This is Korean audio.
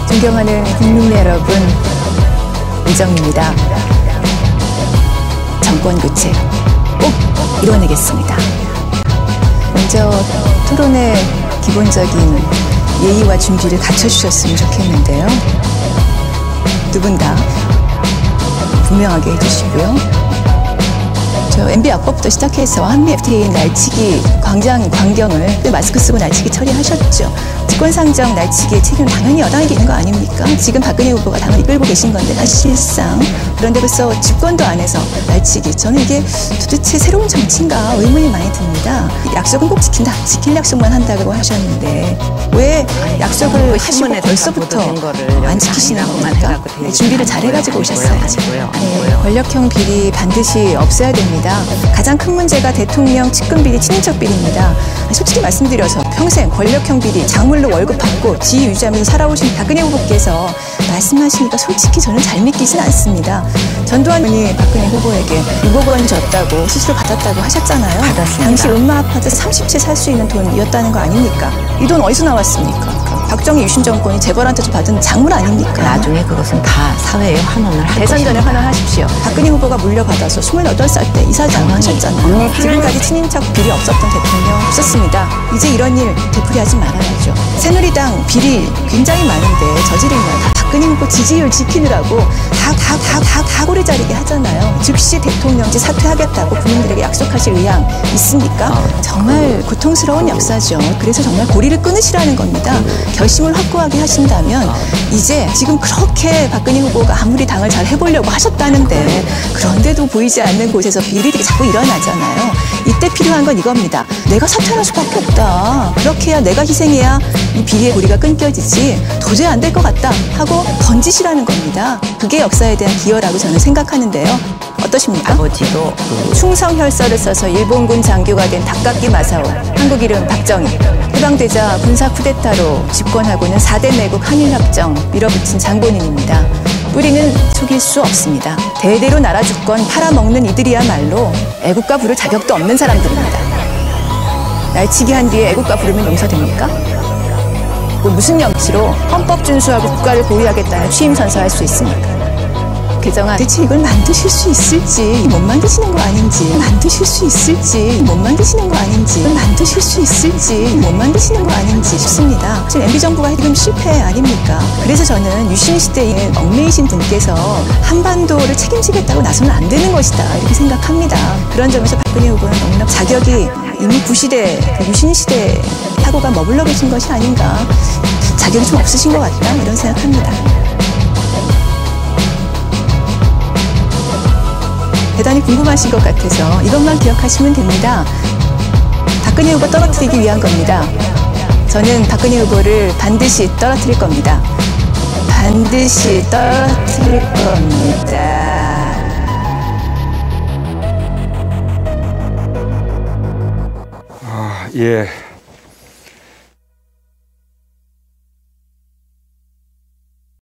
존경하는 국민 여러분, 이정입니다. 정권 교체 꼭 이뤄내겠습니다. 먼저 토론의 기본적인 예의와 준비를 갖춰주셨으면 좋겠는데요. 두 분 다 분명하게 해주시고요. 저 MB 악법부터 시작해서 한미 FTA 날치기 광경을 마스크 쓰고 날치기 처리하셨죠. 직권상정 날치기의 책임은 당연히 여당에게 있는 거 아닙니까? 지금 박근혜 후보가 당을 이끌고 계신 건데 사실상. 그런데 벌써 집권도 안 해서 날치기. 저는 이게 도대체 새로운 정치인가 의문이 많이 듭니다. 약속은 꼭 지킨다. 지킬 약속만 한다고 하셨는데 왜 약속을 하시고 벌써부터 안 지키시는 겁니까? 네, 준비를 잘해가지고 오셨어야지. 네, 권력형 비리 반드시 없애야 됩니다. 가장 큰 문제가 대통령 측근 비리, 친인척 비리입니다. 솔직히 말씀드려서 평생 권력형 비리, 작물로 월급 받고 지위 유지하면서 살아오신 박근혜 후보께서 말씀하시니까 솔직히 저는 잘 믿기진 않습니다. 전두환 의원이 박근혜 후보에게 6억 원 줬다고 수수료 받았다고 하셨잖아요. 받았습니다. 당시 음마 아파트 30채 살 수 있는 돈이었다는 거 아닙니까? 이 돈 어디서 나왔습니까? 박정희 유신 정권이 재벌한테서 받은 작물 아닙니까? 나중에 그것은 다 사회에 환원을 할 대선 전에 것입니다. 환원하십시오. 박근혜 후보가 물려받아서 28살 때 이사장 하셨잖아요. 지금까지 친인척 비리 없었던 대통령 없었습니다. 이제 이런 일 되풀이하지 말아야죠. 새누리당 비리 굉장히 많은데 저지르면 다 박근혜 후보 지지율 지키느라고 다 고리 자리게 하잖아요. 즉시 대통령직 사퇴하겠다고 국민들에게 약속하실 의향 있습니까? 정말 고통스러운 역사죠. 그래서 정말 고리를 끊으시라는 겁니다. 결심을 확고하게 하신다면 이제 지금 그렇게 박근혜 후보가 아무리 당을 잘 해보려고 하셨다는데 그런데도 보이지 않는 곳에서 비리들이 자꾸 일어나잖아요. 이때 필요한 건 이겁니다. 내가 사퇴할 수밖에 없다. 그렇게 해야 내가 희생해야 이 비리의 고리가 끊겨지지 도저히 안 될 것 같다 하고 던지시라는 겁니다. 그게 역사에 대한 기여라고 저는 생각하는데요. 어떠십니까? 아버지도 충성혈서를 써서 일본군 장교가 된 닭깎기 마사오, 한국 이름 박정희. 해방되자 군사 쿠데타로 집권하고는 4대 내국 한일협정 밀어붙인 장본인입니다. 뿌리는 속일 수 없습니다. 대대로 나라 주권 팔아먹는 이들이야말로 애국가 부를 자격도 없는 사람들입니다. 날치기 한 뒤에 애국가 부르면 용서됩니까? 무슨 염치로 헌법 준수하고 국가를 보위하겠다는 취임 선서할 수 있습니까? 개정안 대체 이걸 만드실 수 있을지 못 만드시는 거 아닌지 만드실 수 있을지 못 만드시는 거 아닌지 만드실 수 있을지 못 만드시는 거 아닌지 싶습니다. 지금 MB정부가 지금 실패 아닙니까? 그래서 저는 유신 시대에 얽매이신 분께서 한반도를 책임지겠다고 나서는 안 되는 것이다 이렇게 생각합니다. 그런 점에서 박근혜 후보는 너무나 자격이 이미 구시대, 유신 시대 사고가 머물러 계신 것이 아닌가. 자격이 좀 없으신 것 같다 이런 생각합니다. 대단히 궁금하신 것 같아서 이것만 기억하시면 됩니다. 박근혜 후보 떨어뜨리기 위한 겁니다. 저는 박근혜 후보를 반드시 떨어뜨릴 겁니다. 반드시 떨어뜨릴 겁니다. 예.